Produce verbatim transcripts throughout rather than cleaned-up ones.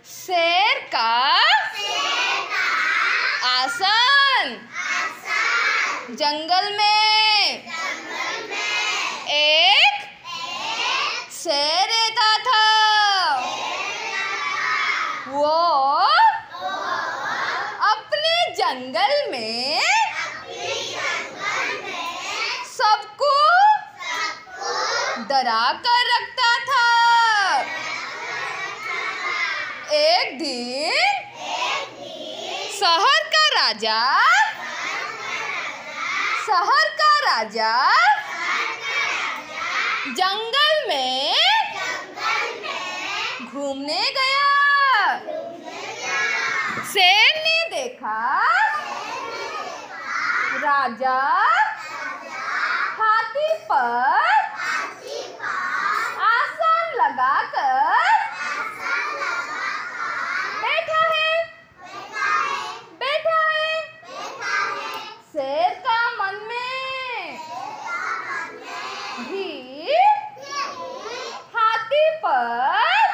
शेर का आसन जंगल में एक शेर रहता था। वो अपने जंगल में सबको डरा कर रखता था। एक दिन शहर का राजा शहर का राजा जंगल में घूमने गया। शेर ने देखा राजा हाथी पर आसन लगाकर बैठा है बैठा है। शेर का मन में भी हाथी पर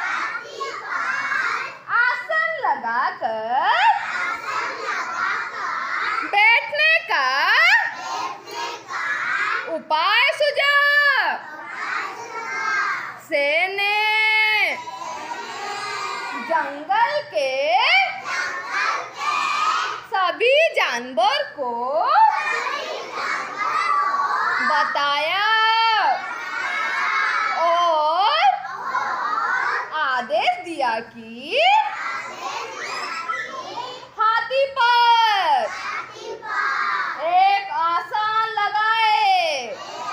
आसन लगाकर बैठने का उपाय सुझा। शेर ने जंगल के सभी जानवर को बताया और आदेश दिया कि हाथी पर एक आसन लगाए।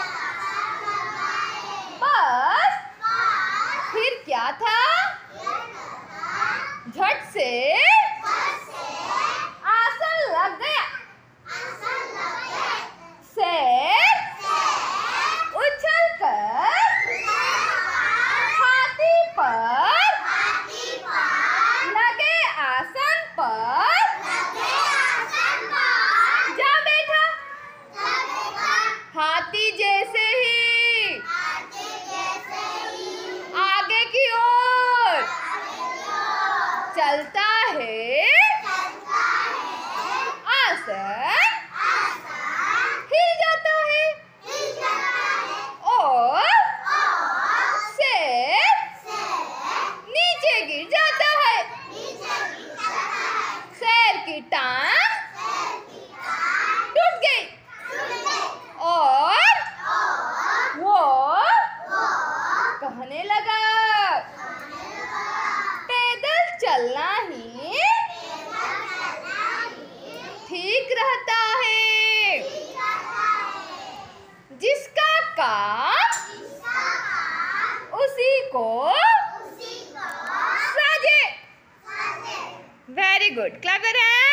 बस फिर क्या था, झट से आसन लग गया। शेर उछलकर हाथी पर लगे आसन पर जा बैठा। हाथी जैसे ही आगे की ओर चलता है, आसन हिल जाता है और शेर नीचे गिर जाता है। शेर की टांग टूट गई और वो कहने लगा, पैदल चलना ही ठीक रहता है। जिसका काम उसी को साजे। Very good, clap your hands.